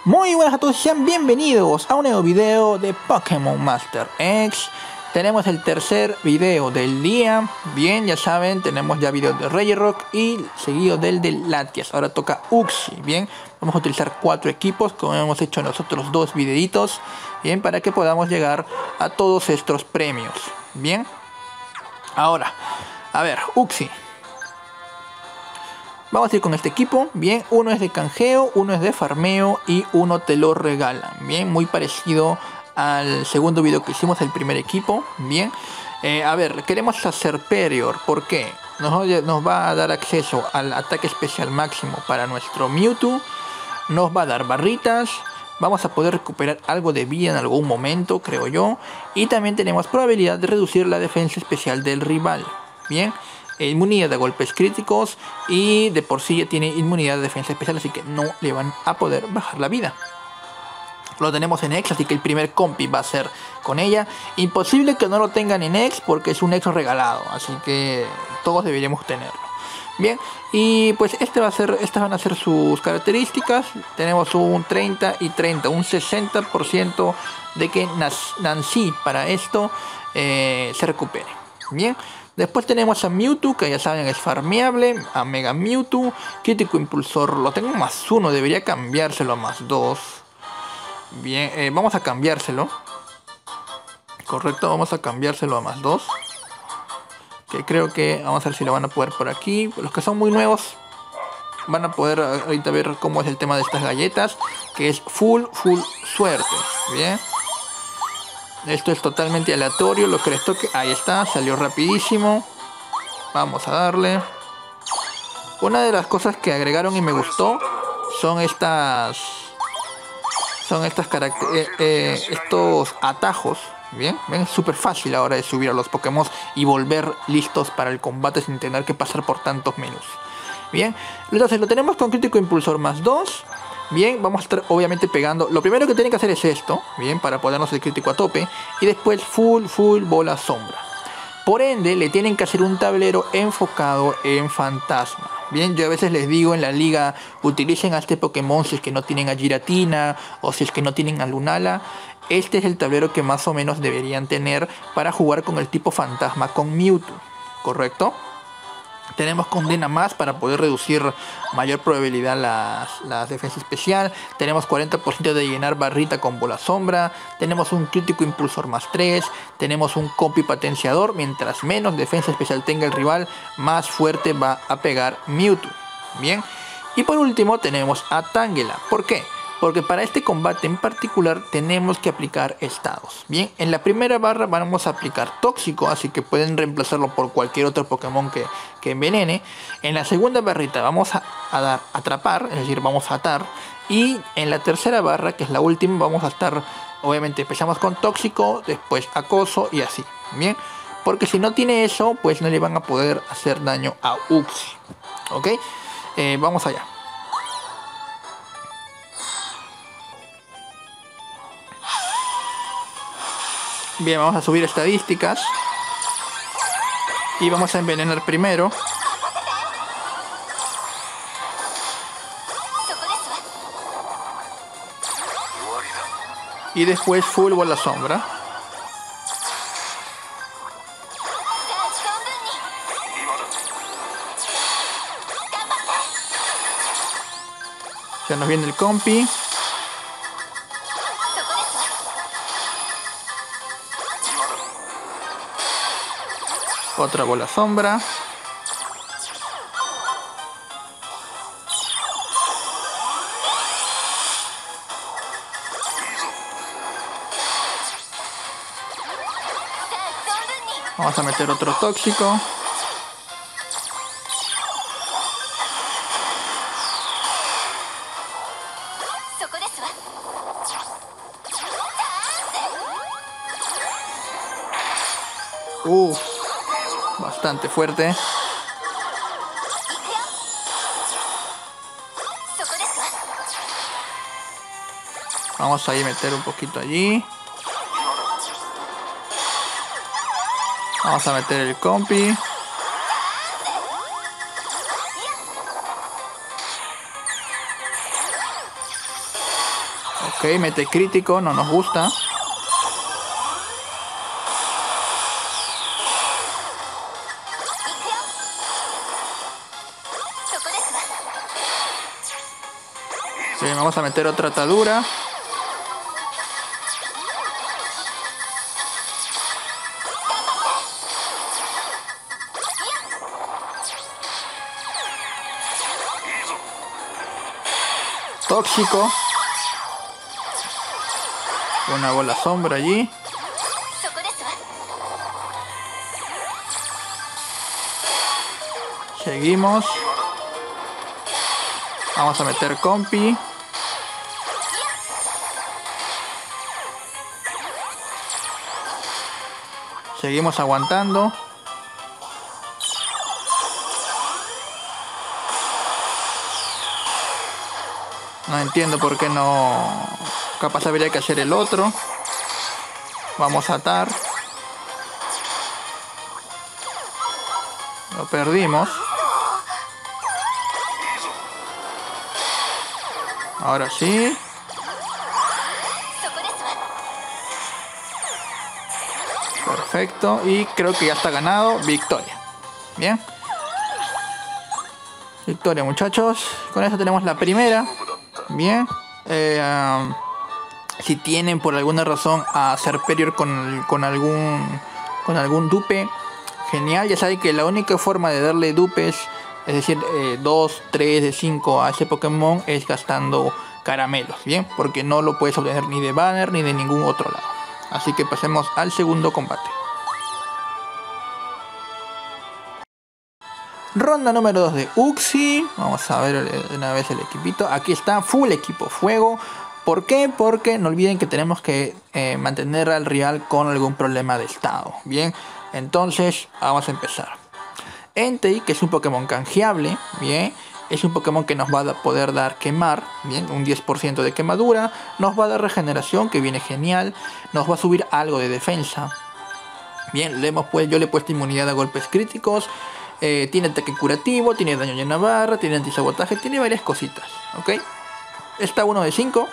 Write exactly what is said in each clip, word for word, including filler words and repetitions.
Muy buenas a todos, sean bienvenidos a un nuevo video de Pokémon Master X. Tenemos el tercer video del día. Bien, ya saben, tenemos ya video de Regirock y seguido del de Latias. Ahora toca Uxie. Bien, vamos a utilizar cuatro equipos como hemos hecho en los otros dos videitos. Bien, para que podamos llegar a todos estos premios. Bien, ahora, a ver, Uxie. Vamos a ir con este equipo. Bien, uno es de canjeo, uno es de farmeo y uno te lo regalan. Bien, muy parecido al segundo video que hicimos, el primer equipo. Bien, eh, a ver, queremos a Serperior. ¿Por qué? Nos, nos va a dar acceso al ataque especial máximo para nuestro Mewtwo. Nos va a dar barritas. Vamos a poder recuperar algo de vida en algún momento, creo yo. Y también tenemos probabilidad de reducir la defensa especial del rival. Bien, inmunidad de golpes críticos y de por sí ya tiene inmunidad de defensa especial, así que no le van a poder bajar la vida. Lo tenemos en X, así que el primer compi va a ser con ella. Imposible que no lo tengan en X porque es un X regalado, así que todos deberíamos tenerlo. Bien, y pues este va a ser, estas van a ser sus características. Tenemos un treinta y treinta, un sesenta por ciento de que Nancy para esto eh, se recupere. Bien. Después tenemos a Mewtwo, que ya saben es farmeable, a Mega Mewtwo, crítico impulsor, lo tengo más uno, debería cambiárselo a más dos. Bien, eh, vamos a cambiárselo. Correcto, vamos a cambiárselo a más dos. Que creo que, vamos a ver si lo van a poder por aquí. Los que son muy nuevos van a poder ahorita ver cómo es el tema de estas galletas, que es full, full suerte. Bien. Esto es totalmente aleatorio, lo que les toque. Ahí está, salió rapidísimo. Vamos a darle. Una de las cosas que agregaron y me gustó son estas Son estas características eh, eh, estos atajos. Bien, ven, es súper fácil ahora de subir a los Pokémon y volver listos para el combate sin tener que pasar por tantos menús. Bien, entonces lo tenemos con crítico impulsor más dos. Bien, vamos a estar obviamente pegando. Lo primero que tienen que hacer es esto, bien, para ponernos el crítico a tope. Y después full, full, bola, sombra. Por ende, le tienen que hacer un tablero enfocado en fantasma. Bien, yo a veces les digo en la liga, utilicen a este Pokémon si es que no tienen a Giratina o si es que no tienen a Lunala. Este es el tablero que más o menos deberían tener para jugar con el tipo fantasma con Mewtwo, ¿correcto? Tenemos condena más para poder reducir mayor probabilidad las, las defensa especial. Tenemos cuarenta por ciento de llenar barrita con bola sombra. Tenemos un crítico impulsor más tres. Tenemos un compi potenciador. Mientras menos defensa especial tenga el rival, más fuerte va a pegar Mewtwo. Bien. Y por último tenemos a Tangela. ¿Por qué? Porque para este combate en particular tenemos que aplicar estados. Bien, en la primera barra vamos a aplicar tóxico, así que pueden reemplazarlo por cualquier otro Pokémon que, que envenene. En la segunda barrita vamos a, a dar atrapar, es decir, vamos a atar. Y en la tercera barra, que es la última, vamos a estar, obviamente empezamos con tóxico, después acoso y así. Bien, porque si no tiene eso, pues no le van a poder hacer daño a Uxie. Ok, eh, vamos allá. Bien, vamos a subir estadísticas. Y vamos a envenenar primero. Y después full bola sombra. Ya nos viene el compi. Otra bola sombra. Vamos a meter otro tóxico. Uff. Bastante fuerte. Vamos a ir a meter un poquito allí. Vamos a meter el compi. Ok, mete crítico, no nos gusta. Bien, vamos a meter otra atadura. Tóxico. Una bola sombra allí. Seguimos. Vamos a meter compi. Seguimos aguantando. No entiendo por qué no... Capaz habría que hacer el otro. Vamos a atar. Lo perdimos. Ahora sí. Perfecto. Y creo que ya está ganado. Victoria. Bien. Victoria, muchachos. Con eso tenemos la primera. Bien. Eh, um, si tienen por alguna razón a Serperior con, con algún con algún dupe, genial. Ya saben que la única forma de darle dupes, es decir, eh, dos, tres de cinco a ese Pokémon, es gastando caramelos. Bien, porque no lo puedes obtener ni de banner ni de ningún otro lado. Así que pasemos al segundo combate. Ronda número dos de Uxie. Vamos a ver de una vez el equipito. Aquí está, full equipo fuego. ¿Por qué? Porque no olviden que tenemos que eh, mantener al rival con algún problema de estado. Bien, entonces vamos a empezar. Entei, que es un Pokémon canjeable. Bien, es un Pokémon que nos va a poder dar quemar. Bien, un diez por ciento de quemadura. Nos va a dar regeneración, que viene genial. Nos va a subir algo de defensa. Bien, le hemos, pues, yo le he puesto inmunidad a golpes críticos. Eh, tiene ataque curativo, tiene daño en barra, tiene antisabotaje, tiene varias cositas. ¿Ok? Está uno de cinco.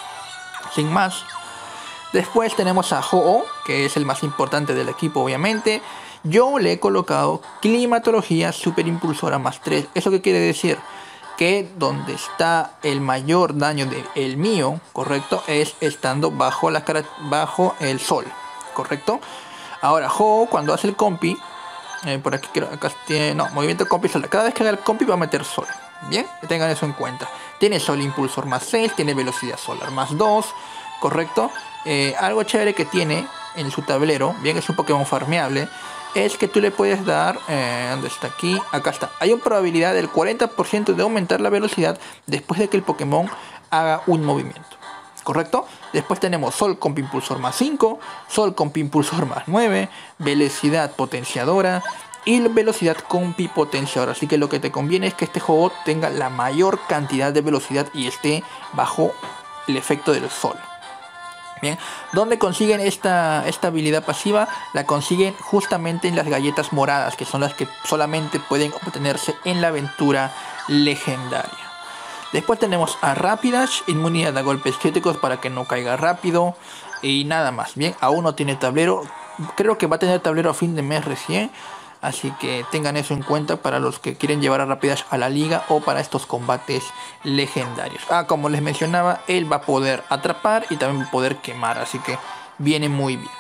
Sin más. Después tenemos a Ho-Oh, que es el más importante del equipo, obviamente. Yo le he colocado climatología super impulsora más tres. ¿Eso qué quiere decir? Que donde está el mayor daño del mío, correcto, es estando bajo, la cara, bajo el sol, correcto. Ahora, Ho-Oh, cuando hace el compi, eh, por aquí creo, acá tiene, no, movimiento compi solar. Cada vez que haga el compi va a meter sol. Bien, que tengan eso en cuenta. Tiene sol impulsor más seis, tiene velocidad solar más dos, correcto. Eh, algo chévere que tiene en su tablero, bien, es un Pokémon farmeable, es que tú le puedes dar, eh, ¿dónde está aquí? Acá está. Hay una probabilidad del cuarenta por ciento de aumentar la velocidad después de que el Pokémon haga un movimiento, correcto. Después tenemos Sol con Impulsor más cinco, Sol con Impulsor más nueve, velocidad potenciadora y velocidad compi potenciadora. Así que lo que te conviene es que este juego tenga la mayor cantidad de velocidad y esté bajo el efecto del sol. Bien, ¿dónde consiguen esta, esta habilidad pasiva? La consiguen justamente en las galletas moradas, que son las que solamente pueden obtenerse en la aventura legendaria. Después tenemos a Rapidash, inmunidad a golpes críticos para que no caiga rápido. Y nada más. Bien, aún no tiene tablero. Creo que va a tener tablero a fin de mes recién. Así que tengan eso en cuenta para los que quieren llevar a Rapidash a la liga o para estos combates legendarios. Ah, como les mencionaba, él va a poder atrapar y también va a poder quemar. Así que viene muy bien.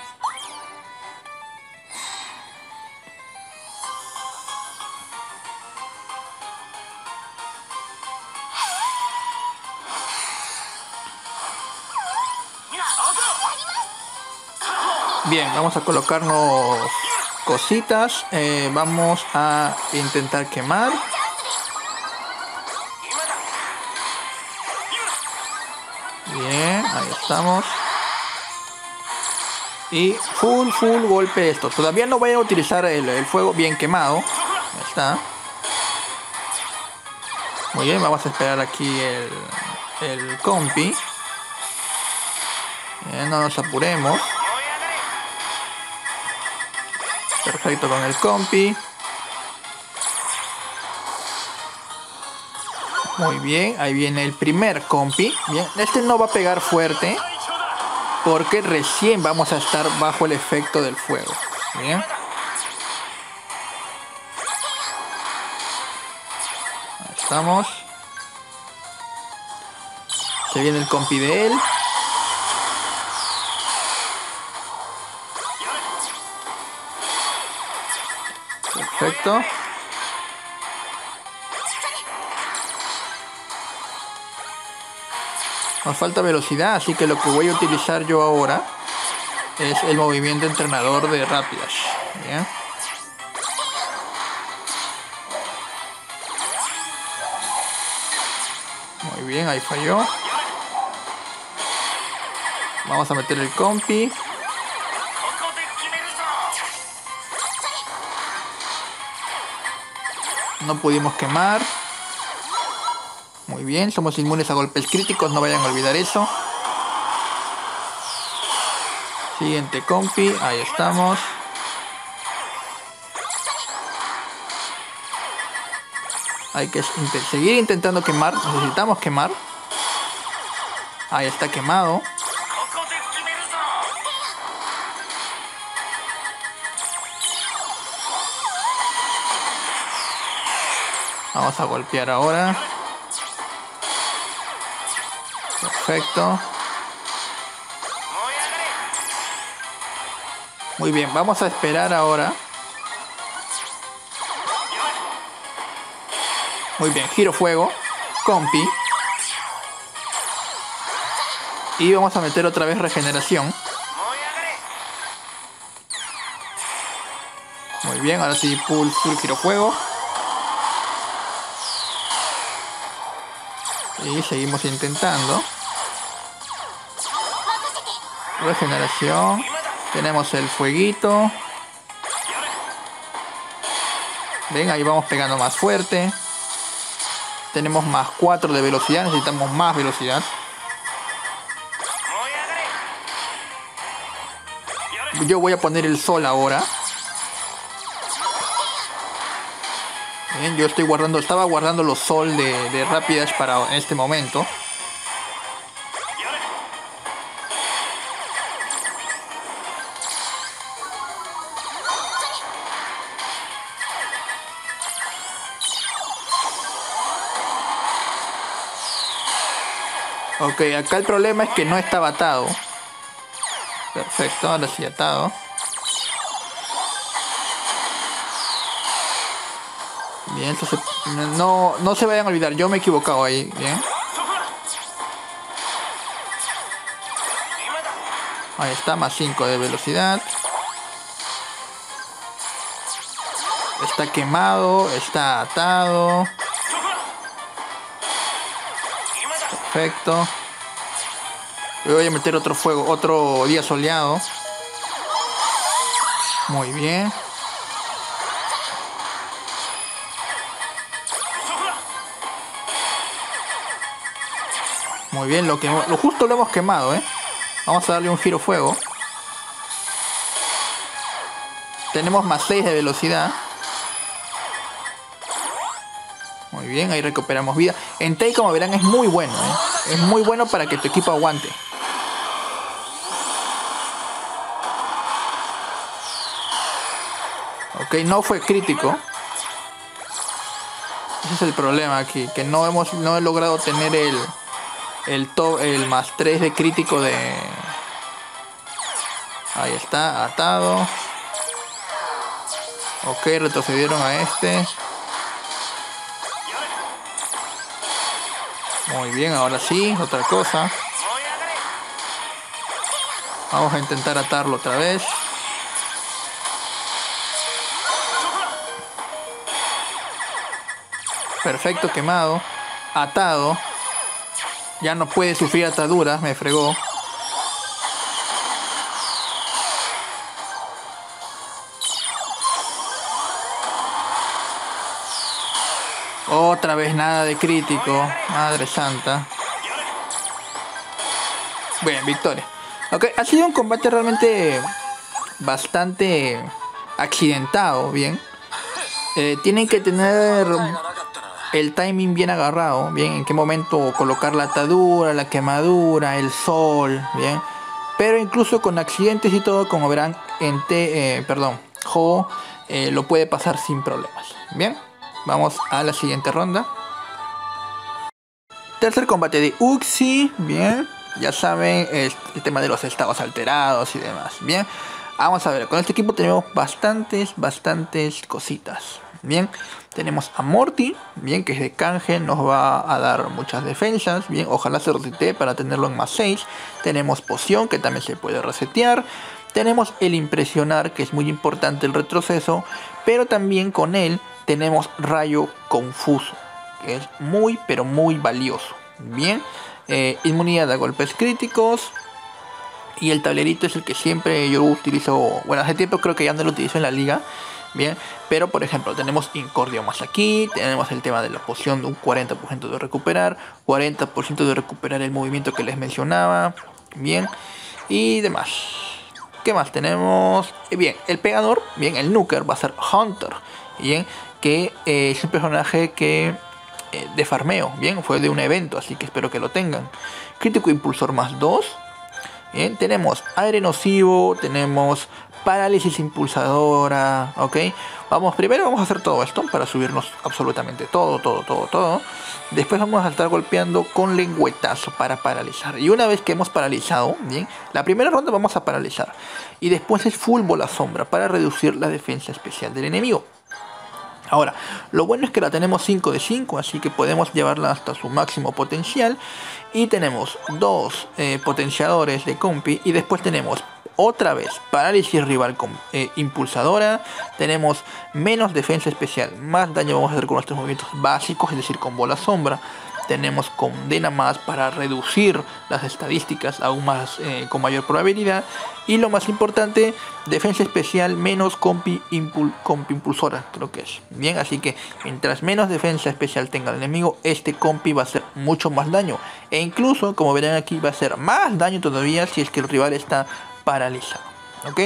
Bien, vamos a colocarnos cositas. Eh, vamos a intentar quemar. Bien, ahí estamos. Y full, full golpe esto. Todavía no voy a utilizar el, el fuego bien quemado. Ahí está. Muy bien, vamos a esperar aquí el, el compi. Bien, no nos apuremos. Perfecto con el compi. Muy bien, ahí viene el primer compi. Bien, este no va a pegar fuerte porque recién vamos a estar bajo el efecto del fuego. Bien. Ahí estamos. Se viene el compi de él. Perfecto. Nos falta velocidad, así que lo que voy a utilizar yo ahora es el movimiento entrenador de Rapidash. Bien. Muy bien, ahí falló. Vamos a meter el compi. No pudimos quemar. Muy bien, somos inmunes a golpes críticos, no vayan a olvidar eso. Siguiente compi, ahí estamos. Hay que seguir intentando quemar, necesitamos quemar. Ahí está quemado. Vamos a golpear ahora. Perfecto. Muy bien, vamos a esperar ahora. Muy bien, giro fuego. Compi. Y vamos a meter otra vez regeneración. Muy bien, ahora sí, full, full giro fuego. Y seguimos intentando. Regeneración. Tenemos el fueguito. Ven, ahí vamos pegando más fuerte. Tenemos más cuatro de velocidad. Necesitamos más velocidad. Yo voy a poner el sol ahora. Bien, yo estoy guardando, estaba guardando los sol de, de Rapidash para este momento. Ok, acá el problema es que no estaba atado. Perfecto, ahora sí atado. Bien, entonces no, no se vayan a olvidar, yo me he equivocado ahí, bien. Ahí está, más cinco de velocidad. Está quemado, está atado. Perfecto. Le voy a meter otro fuego, otro día soleado. Muy bien. Muy bien, lo que lo justo lo hemos quemado, ¿eh? Vamos a darle un giro fuego. Tenemos más seis de velocidad. Muy bien, ahí recuperamos vida. En Entei, como verán, es muy bueno, ¿eh? Es muy bueno para que tu equipo aguante. Ok, no fue crítico. Ese es el problema aquí, que no hemos no he logrado tener el el to, el más tres de crítico de. Ahí está, atado. Ok, retrocedieron a este. Muy bien, ahora sí, otra cosa. Vamos a intentar atarlo otra vez. Perfecto, quemado. Atado. Ya no puede sufrir ataduras, me fregó. Otra vez nada de crítico. Madre santa. Bien, victoria. Ok, ha sido un combate realmente bastante accidentado, bien. Eh, tienen que tener el timing bien agarrado, bien, en qué momento colocar la atadura, la quemadura, el sol, bien. Pero incluso con accidentes y todo, como verán, en T, eh, perdón, Ho eh, lo puede pasar sin problemas. Bien, vamos a la siguiente ronda. Tercer combate de Uxie, bien. Ya saben, el, el tema de los estados alterados y demás, bien. Vamos a ver, con este equipo tenemos bastantes, bastantes cositas. Bien, tenemos a Morty, bien, que es de canje, nos va a dar muchas defensas. Bien, ojalá se resete para tenerlo en más seis. Tenemos Poción, que también se puede resetear. Tenemos el Impresionar, que es muy importante el retroceso. Pero también con él tenemos Rayo Confuso, que es muy, pero muy valioso. Bien, eh, inmunidad a golpes críticos. Y el tablerito es el que siempre yo utilizo. Bueno, hace tiempo creo que ya no lo utilizo en la liga. Bien, pero por ejemplo tenemos Incordio más aquí. Tenemos el tema de la poción de un cuarenta por ciento de recuperar, cuarenta por ciento de recuperar el movimiento que les mencionaba. Bien, y demás. ¿Qué más tenemos? Bien, el pegador, bien, el Nuker va a ser Hunter. Bien, que eh, es un personaje que eh, de farmeo. Bien, fue de un evento, así que espero que lo tengan. Crítico impulsor más dos. Bien, tenemos aire nocivo, tenemos parálisis impulsadora, ok. Vamos, primero vamos a hacer todo esto para subirnos absolutamente todo, todo, todo, todo. Después vamos a estar golpeando con lengüetazo para paralizar. Y una vez que hemos paralizado, bien, la primera ronda vamos a paralizar. Y después es full bola sombra para reducir la defensa especial del enemigo. Ahora, lo bueno es que la tenemos cinco de cinco, así que podemos llevarla hasta su máximo potencial. Y tenemos dos eh, potenciadores de compi. Y después tenemos otra vez parálisis rival con eh, impulsadora. Tenemos menos defensa especial, más daño vamos a hacer con nuestros movimientos básicos, es decir, con bola sombra. Tenemos condena más para reducir las estadísticas aún más eh, con mayor probabilidad. Y lo más importante, defensa especial menos compi, impul, compi impulsora, creo que es. Bien, así que mientras menos defensa especial tenga el enemigo, este compi va a hacer mucho más daño. E incluso, como verán aquí, va a hacer más daño todavía si es que el rival está paralizado. ¿Ok?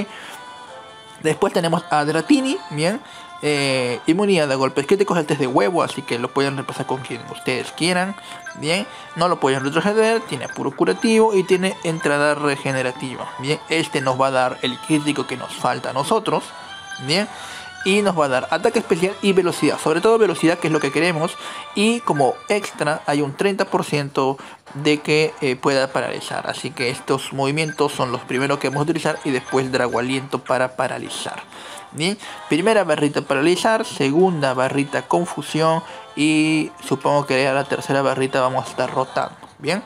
Después tenemos a Dratini, bien. Eh, inmunidad a golpes críticos, el test de huevo, así que lo pueden repasar con quien ustedes quieran. Bien, no lo pueden retroceder, tiene puro curativo y tiene entrada regenerativa. Bien, este nos va a dar el crítico que nos falta a nosotros. Bien, y nos va a dar ataque especial y velocidad, sobre todo velocidad, que es lo que queremos. Y como extra hay un treinta por ciento de que eh, pueda paralizar, así que estos movimientos son los primeros que vamos a utilizar. Y después Drago Aliento para paralizar. Bien, primera barrita paralizar, segunda barrita confusión y supongo que a la tercera barrita vamos a estar rotando. Bien,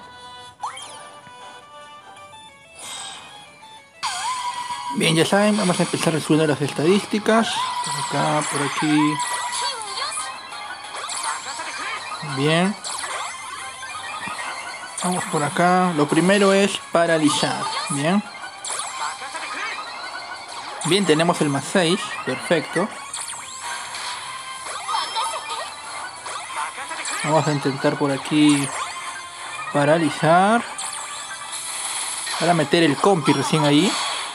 bien, ya saben, vamos a empezar a subir las estadísticas. Por acá, por aquí. Bien, vamos por acá. Lo primero es paralizar. Bien. Bien, tenemos el más seis, perfecto. Vamos a intentar por aquí paralizar. Para meter el compi recién ahí.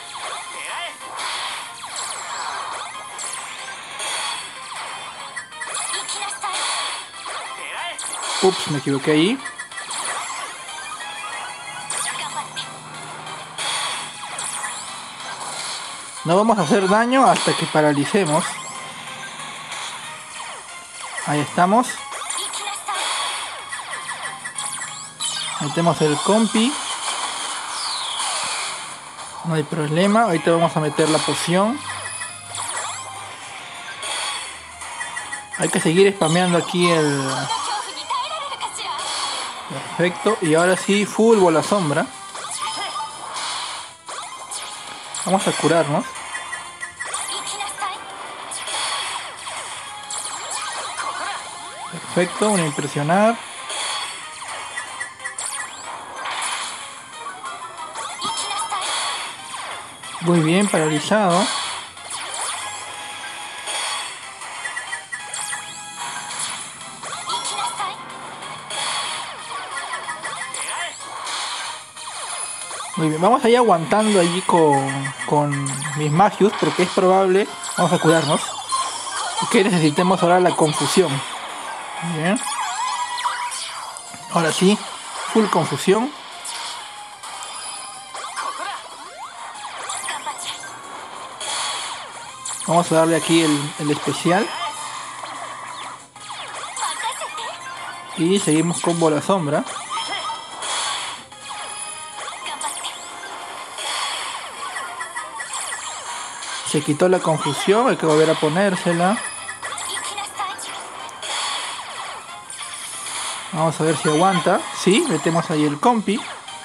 Ups, me equivoqué ahí. No vamos a hacer daño hasta que paralicemos. Ahí estamos. Metemos el compi. No hay problema. Ahorita vamos a meter la poción. Hay que seguir spameando aquí el... Perfecto. Y ahora sí, full bola sombra. Vamos a curarnos. Perfecto, una impresionar. Muy bien, paralizado. Muy bien, vamos a ir aguantando allí con, con mis magios, porque es probable, vamos a curarnos, que necesitemos ahora la confusión. Bien. Ahora sí, full confusión. Vamos a darle aquí el, el especial. Y seguimos con bola sombra. Se quitó la confusión, hay que volver a ponérsela. Vamos a ver si aguanta. Sí, metemos ahí el compi.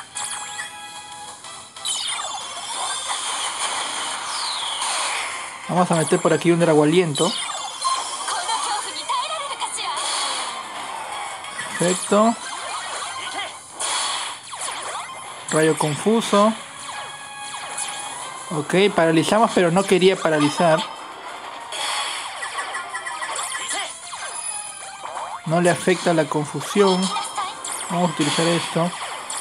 Vamos a meter por aquí un drago aliento. Perfecto. Rayo confuso. Ok, paralizamos, pero no quería paralizar. No le afecta la confusión. Vamos a utilizar esto.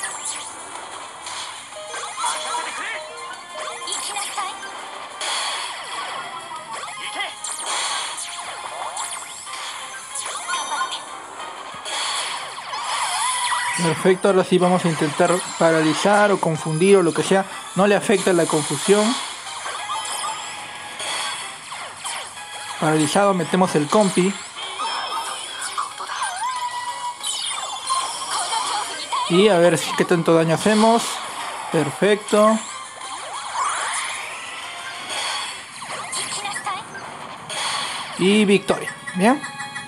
Perfecto, ahora sí vamos a intentar paralizar o confundir o lo que sea. No le afecta la confusión. Paralizado, metemos el compi. Y a ver si qué tanto daño hacemos. Perfecto. Y victoria. Bien.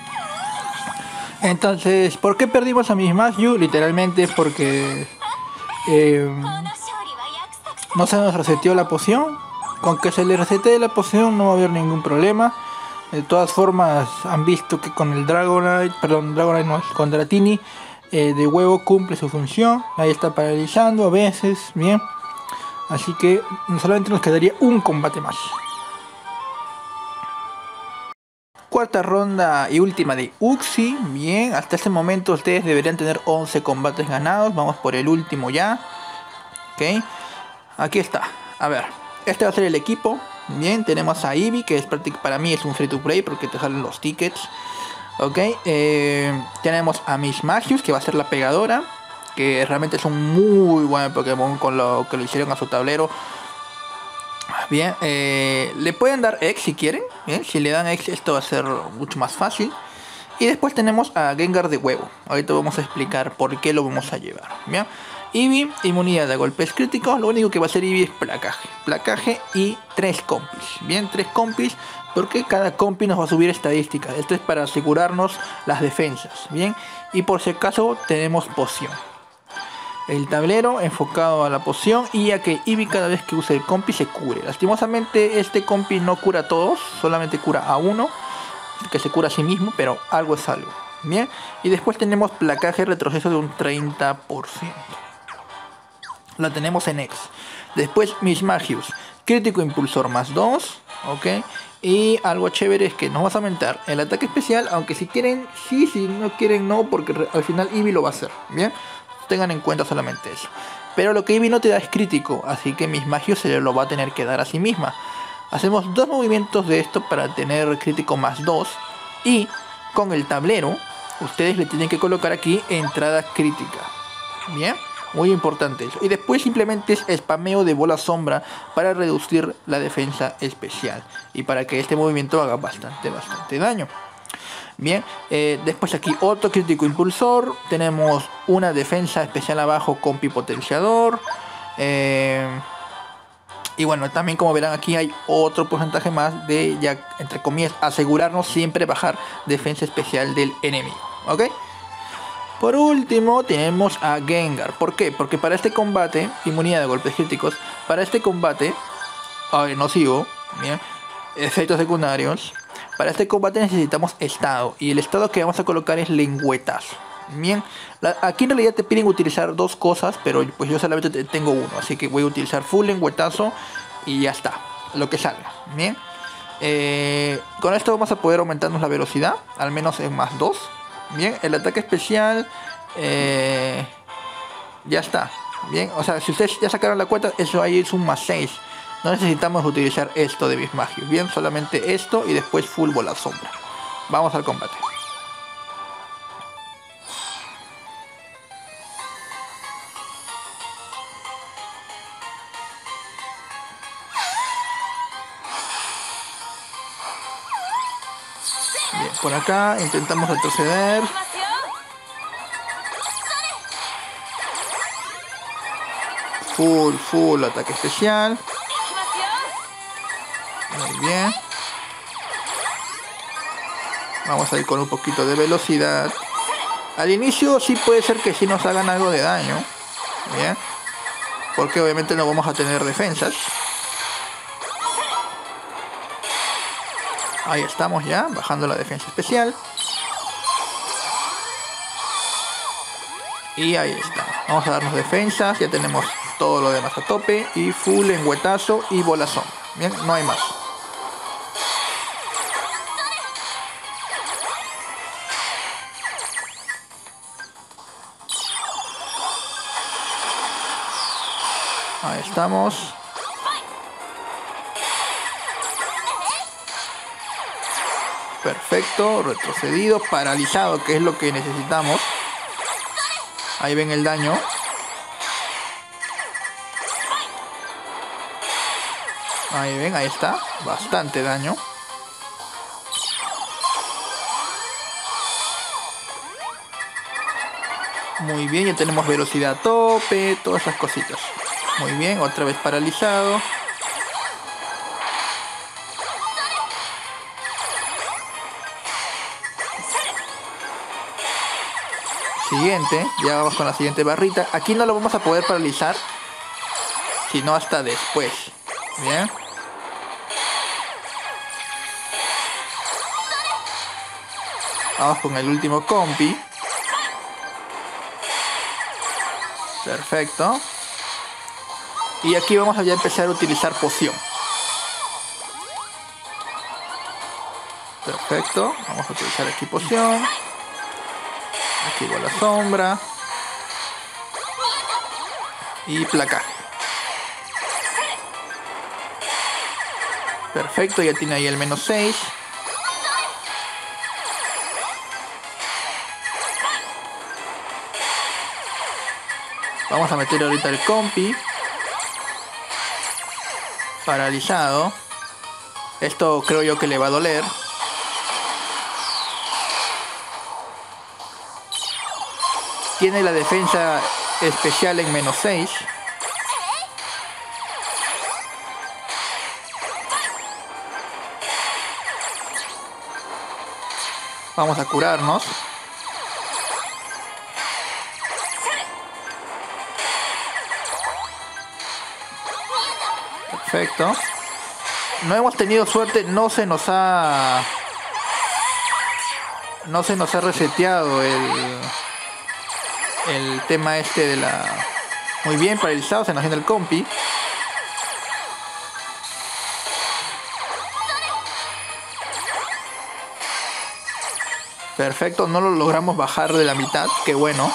Entonces, ¿por qué perdimos a Miss Magyu? Literalmente porque eh, no se nos reseteó la poción. Con que se le resete la poción no va a haber ningún problema. De todas formas, han visto que con el Dragonite, perdón, Dragonite no, con Dratini eh, de huevo cumple su función. Ahí está paralizando a veces, bien. Así que solamente nos quedaría un combate más. Cuarta ronda y última de Uxie. Bien, hasta este momento ustedes deberían tener once combates ganados. Vamos por el último ya. Ok, aquí está. A ver, este va a ser el equipo. Bien, tenemos a Eevee, que es para mí es un free to play porque te salen los tickets. Ok, eh, tenemos a Miss Magius, que va a ser la pegadora, que realmente es un muy buen Pokémon con lo que le hicieron a su tablero. Bien, eh, le pueden dar X si quieren. Bien, si le dan X esto va a ser mucho más fácil. Y después tenemos a Gengar de huevo. Ahorita vamos a explicar por qué lo vamos a llevar. Bien, Eevee, inmunidad a golpes críticos. Lo único que va a hacer Eevee es placaje. Placaje y tres compis. Bien, tres compis porque cada compi nos va a subir estadísticas. Esto es para asegurarnos las defensas. Bien, y por si acaso tenemos poción. El tablero enfocado a la poción y a que Eevee cada vez que use el compi se cure. Lastimosamente este compi no cura a todos, solamente cura a uno, que se cura a sí mismo, pero algo es algo. Bien, y después tenemos placaje retroceso de un treinta por ciento. La tenemos en X. Después Miss Magius, crítico impulsor más dos, ok. Y algo chévere es que nos va a aumentar el ataque especial, aunque si quieren sí, si no quieren no, porque al final Eevee lo va a hacer. Bien, tengan en cuenta solamente eso. Pero lo que Eevee no te da es crítico, así que Miss Magius se lo va a tener que dar a sí misma. Hacemos dos movimientos de esto para tener crítico más dos. Y con el tablero ustedes le tienen que colocar aquí entrada crítica. Bien, muy importante eso. Y después simplemente es spameo de bola sombra para reducir la defensa especial y para que este movimiento haga bastante, bastante daño. Bien, eh, después aquí otro crítico impulsor. Tenemos una defensa especial abajo con pipotenciador. Eh, y bueno, también como verán aquí hay otro porcentaje más de, ya entre comillas, asegurarnos siempre bajar defensa especial del enemigo. ¿Ok? Por último tenemos a Gengar. ¿Por qué? Porque para este combate, inmunidad de golpes críticos, para este combate, a ver, nocivo, bien, efectos secundarios. Para este combate necesitamos estado. Y el estado que vamos a colocar es lengüetazo. Bien, la, aquí en realidad te piden utilizar dos cosas, pero pues yo solamente tengo uno. Así que voy a utilizar full lengüetazo y ya está, lo que salga. Bien, eh, con esto vamos a poder aumentarnos la velocidad, al menos en más dos. Bien, el ataque especial eh, ya está. Bien, o sea, si ustedes ya sacaron la cuenta, eso ahí es un más seis. No necesitamos utilizar esto de Miss Magius. Bien, solamente esto y después full bola sombra. Vamos al combate. Bien, por acá intentamos retroceder. Full, full ataque especial. Muy bien. Vamos a ir con un poquito de velocidad. Al inicio sí puede ser que sí nos hagan algo de daño. Bien. Porque obviamente no vamos a tener defensas. Ahí estamos ya, bajando la defensa especial. Y ahí está. Vamos a darnos defensas. Ya tenemos todo lo demás a tope. Y full lengüetazo y bolazón. Bien, no hay más. Ahí estamos. Perfecto, retrocedido, paralizado, que es lo que necesitamos. Ahí ven el daño. Ahí ven, ahí está. Bastante daño. Muy bien, ya tenemos velocidad a tope, todas esas cositas. Muy bien, otra vez paralizado. Siguiente, ya vamos con la siguiente barrita. Aquí no lo vamos a poder paralizar, sino hasta después. Bien. Vamos con el último compi. Perfecto. Y aquí vamos a ya empezar a utilizar poción. Perfecto. Vamos a utilizar aquí poción. Aquí va la sombra. Y placaje. Perfecto, ya tiene ahí el menos seis. Vamos a meter ahorita el compi. Paralizado. Esto creo yo que le va a doler. Tiene la defensa especial en menos seis. Vamos a curarnos. Perfecto. No hemos tenido suerte, no se nos ha... No se nos ha reseteado el... El tema este de la... Muy bien, paralizado, se nos viene el compi. Perfecto, no lo logramos bajar de la mitad, qué bueno.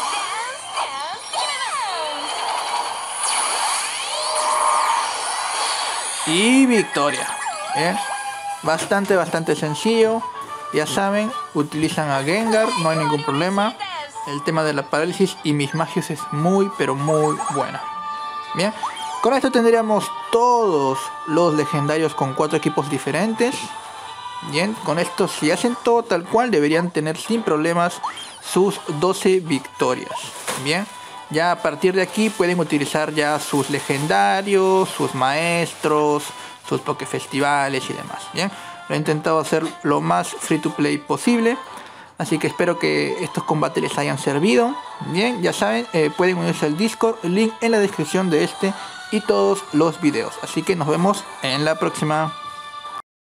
Y victoria. Bien. Bastante, bastante sencillo. Ya saben, utilizan a Gengar, no hay ningún problema. El tema de la parálisis y mis magios es muy, pero muy buena. Bien. Con esto tendríamos todos los legendarios con cuatro equipos diferentes. Bien, con esto si hacen todo tal cual deberían tener sin problemas sus doce victorias. Bien, ya a partir de aquí pueden utilizar ya sus legendarios, sus maestros, sus pokefestivales y demás. Bien, lo he intentado hacer lo más free to play posible. Así que espero que estos combates les hayan servido. Bien, ya saben, eh, pueden unirse al Discord, el link en la descripción de este y todos los videos. Así que nos vemos en la próxima.